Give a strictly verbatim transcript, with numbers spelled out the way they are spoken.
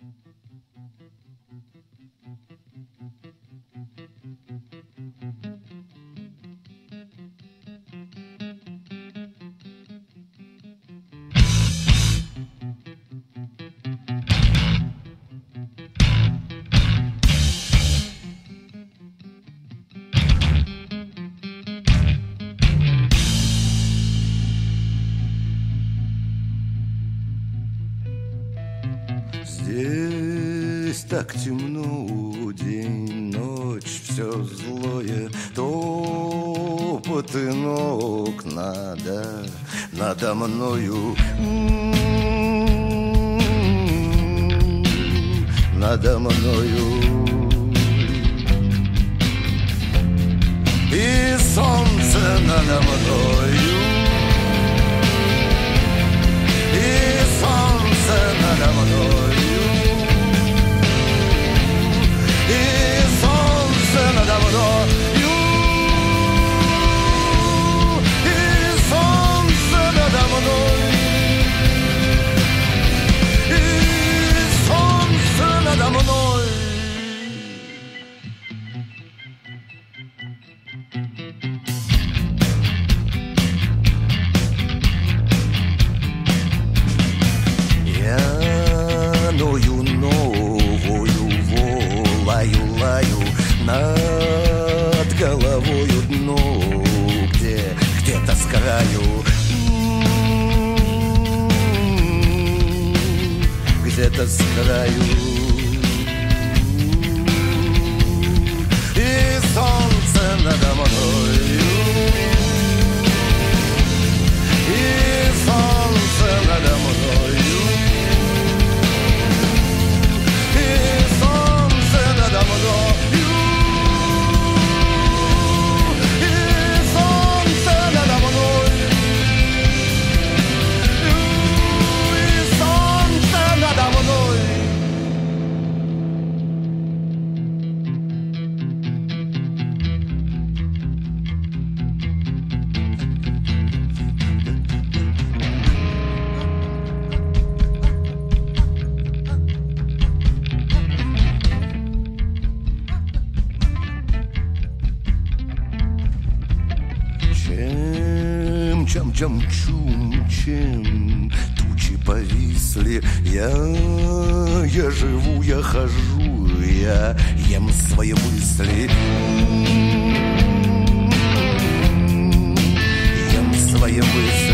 Здесь так темно, день, ночь, все злое, топот и ног надо надо мною, надо мною. И солнце надо мною, и солнце надо мною. И солнце надо мною, и солнце надо мной, и солнце надо мной. Я ною новую волаю, лаю над головою дно, где, где-то с краю, где-то с краю. И солнце надо мною, и солнце надо мною, и солнце надо мною. Чем-чем-чум, чем тучи повисли, я, я живу, я хожу, я ем свои мысли, ем свои мысли.